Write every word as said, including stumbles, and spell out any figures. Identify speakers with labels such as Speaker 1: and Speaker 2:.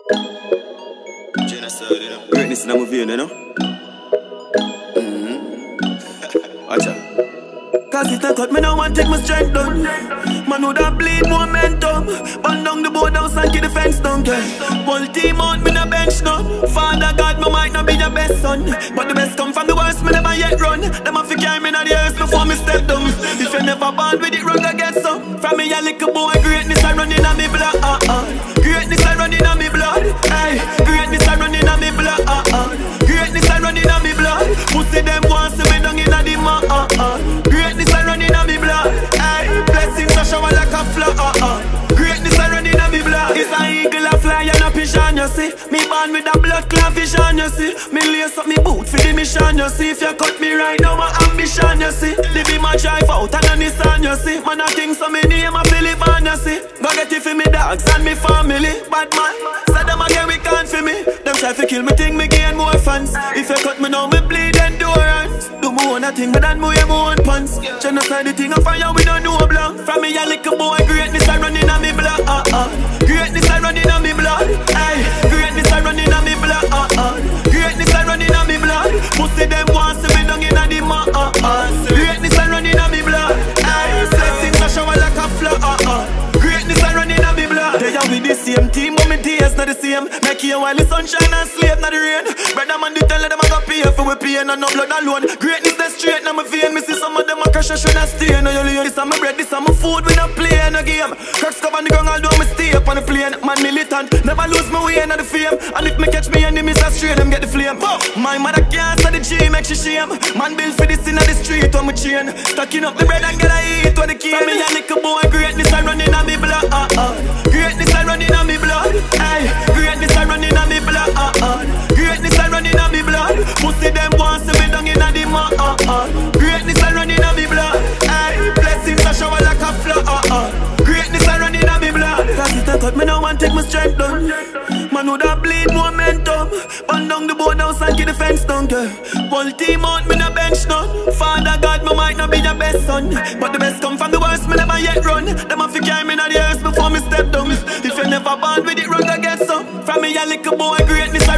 Speaker 1: Greatness in my vein, you know? Mm-hmm. Watch out. Cause it a cut me now and take my strength down. Man would have bleed momentum. Burn down the board house and keep the fence down, yeah. Whole team out, me no bench now. Father God, me might not be your best son, but the best come from the worst, me never yet run. Them have to carry me in the earth before me step down. If you never born with it wrong, I get some. From me a little boy, greatness I run in a me blood, uh uh. Greatness I run in a me blood, hey. Greatness I run in a me blood, uh uh. Greatness I run in a me blood. Pussy them want to me down in a the ma, uh uh. Greatness I run in a me blood, hey. Blessings I shower like a flood, uh uh. Greatness I run in a me blood. It's an eagle a fly and a pigeon, you see. Me born with a blood clot vision, you see. Me lace up me boot for the mission, you see. If you cut me right now, my ambition, you see. Live in my drive out and a Nissan, you see. Man a king, so me name a Philip and you see. Go get it for me dogs and me family. Bad man, say them again we can't for me. Them try to kill me, think me gain more fans. If you cut me now, me bleed endurance. Do me own a thing, but then wear my own pants. Genocide the thing, I fire we don't know blank. From me a little boy, greatness I run in a me blood, uh uh. Greatness I run in a me blood, hey. Greatness I run in a me blood, uh uh. Greatness I run in a me blood. Pussy them want to me down in a the ma, uh uh. Greatness I run in a me blood, hey. Blessings I shower like a flood, uh uh. Greatness I run in a me blood. They are with the same team, but me days not the same. Make you while the sunshine and sleep not the rain. Brother man, they tell them I got pay for we pain and no blood alone. Greatness that's straight now my vein. Me see some of them a crash and should not stay. No you leave this on my bread, this on my food. We not play no game. Cracks cover on the ground, although me stay up on the plane. Man militant, never lose my way in the fame. And if me catch me enemies, I straight them get the flame. My mother can't say the G, make she shame. Man build for this in the street on my chain. Stacking up the bread and get a eat when the key. Me a little boy, greatness I run in a me blood, uh uh. Greatness I run in a me blood, hey. Greatness I run in a me blood, uh uh. Greatness I run in a me blood. Pussy them want to me down in a the ma, uh uh. Greatness I run in a me blood, hey. Blessings I shower like a flood, uh uh. Greatness I run in a me blood. Cause it a cut me now and take my strength down. Man would have bleed momentum. Burn down the board house and keep the fence down, yeah. Whole team out, me no bench none. Father God, me might not be your best son, but the best come from the worst, me never yet run. Them have to carry me in the earth before me step down. If you never born with it wrong, I get some. From me a little boy, greatness